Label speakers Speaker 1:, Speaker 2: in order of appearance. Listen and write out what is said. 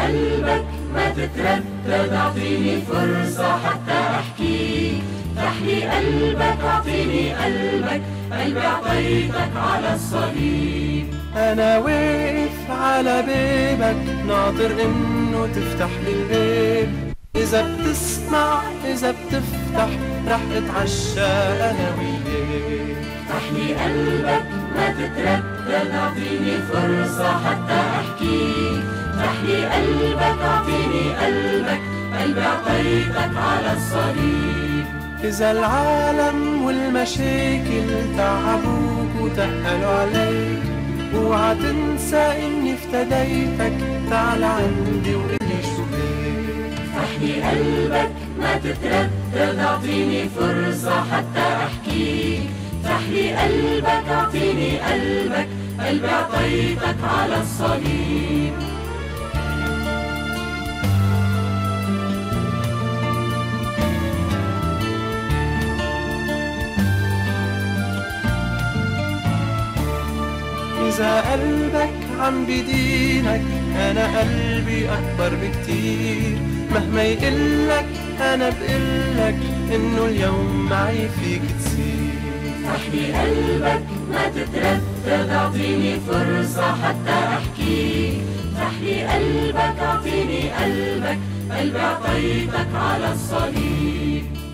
Speaker 1: قلبك ما تتردد، اعطيني فرصة حتى احكيك. افتح لي قلبك، اعطيني قلبك، قلبي اعطيتك على الصليب.
Speaker 2: أنا واقف على بابك ناطر إنه تفتح لي الباب. إذا بتسمع إذا بتفتح رح أتعشى أنا وياك.
Speaker 1: افتح لي قلبك ما تتردد، اعطيني فرصة حتى احكيك. افتح لي قلبك، اعطيني قلبك، قلبي اعطيتك على الصليب.
Speaker 2: إذا العالم والمشاكل تعبوك وتقلوا عليك، اوعى تنسى إني افتديتك. تعال عندي وقلي شو بيك.
Speaker 1: افتح لي قلبك ما تتردد، اعطيني فرصة حتى احكيك. افتح لي قلبك، اعطيني قلبك، قلبي اعطيتك على الصليب.
Speaker 2: إذا قلبك عم بدينك أنا قلبي أكبر بكتير. مهما يقلك أنا بقلك إنه اليوم معي فيك تصير.
Speaker 1: افتح لي قلبك ما تتردد، اعطيني فرصة حتى احكيك. افتح لي قلبك، اعطيني قلبك، قلبي اعطيتك على الصليب.